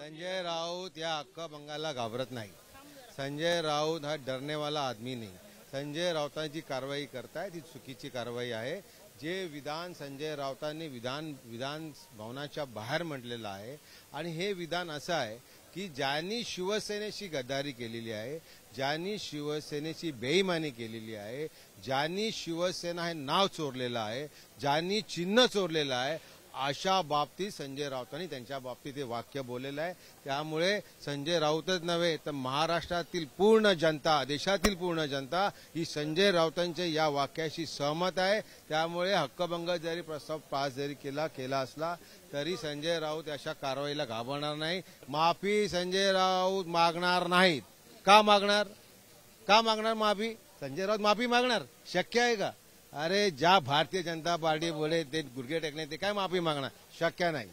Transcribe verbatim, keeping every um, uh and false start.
संजय राउत या हक्कभंगाला घाबरत नाही. संजय राउत हा डरने वाला आदमी नाही. संजय राऊतांची कारवाई करताय ती चुकीची कारवाई आहे. जे विधान संजय राऊतांनी विधान विधान भवनाच्या बाहेर म्हटलेलं आहे आणि हे विधान असं आहे की ज्यांनी शिवसेनेशी गद्दारी केलेली आहे, ज्यांनी शिवसेनेची बेईमानी केलेली आहे, ज्यांनी शिवसेना हे नाव चोरलेलं आहे, ज्यांनी चिन्ह चोरलेलं आहे, अशा बाबतीत संजय राऊतांनी त्यांच्या बाबतीत हे वाक्य बोललेलं आहे. त्यामुळे संजय राऊतच नव्हे तर महाराष्ट्रातील पूर्ण जनता, देशातील पूर्ण जनता ही संजय राऊतांच्या या वाक्याशी सहमत आहे. त्यामुळे हक्कभंग जरी प्रस्ताव पास जरी केला केला असला तरी संजय राऊत अशा कारवाईला घाबरणार नाही. माफी संजय राऊत मागणार नाहीत. का मागणार का मागणार माफी? संजय राऊत माफी मागणार शक्य आहे का? अरे ज्या भारतीय जनता पार्टी बोले ते गुडघे टेकणे ते काय माफी मागणार? शक्य नाही.